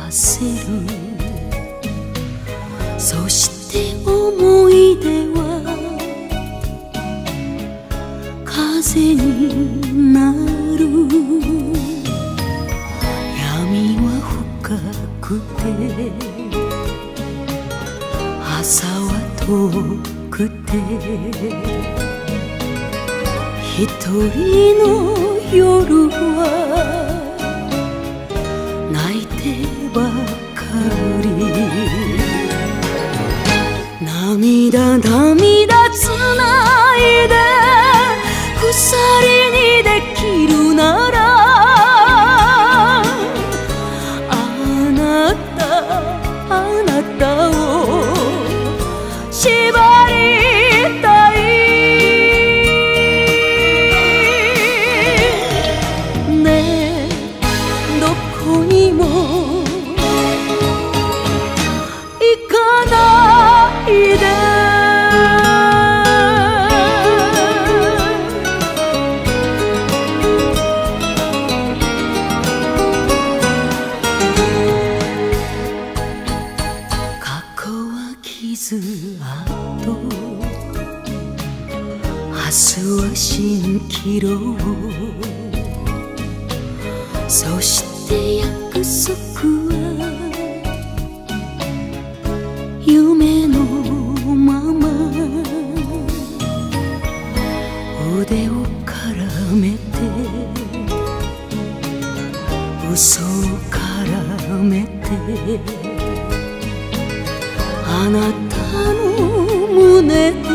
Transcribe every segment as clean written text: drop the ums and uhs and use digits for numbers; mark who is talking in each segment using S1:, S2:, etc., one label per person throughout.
S1: せる。そして思い出は風になる。闇は深くて朝は遠くて、一人の夜は泣いてばかり。涙涙つないで鎖にできるなら、あなたを縛りたいね。どこにも行かないで。過去は傷跡、明日は蜃気楼。そして約束は夢のまま、腕を絡めて嘘を絡めて、あなたの胸で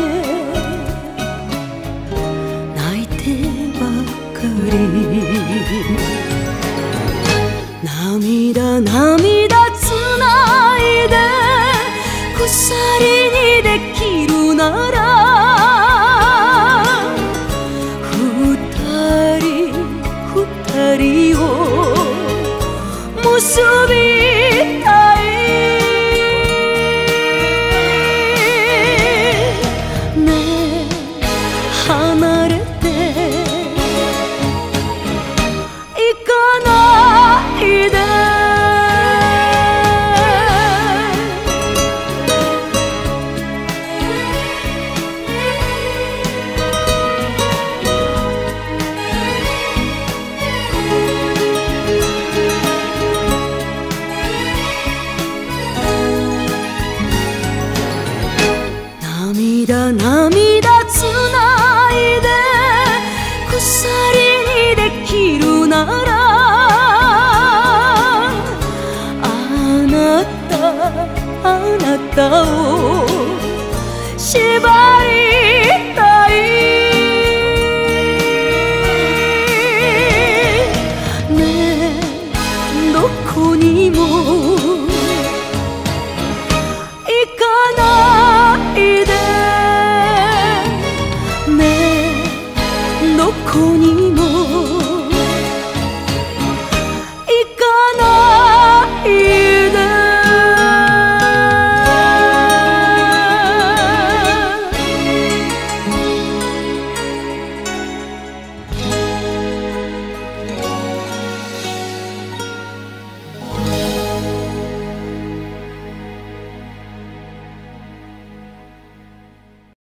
S1: 泣いてばかり。涙涙つないで鎖にできるなら、二人を結びたいね。離れて行かないで。涙涙つないで鎖にできるなら、あなたを縛り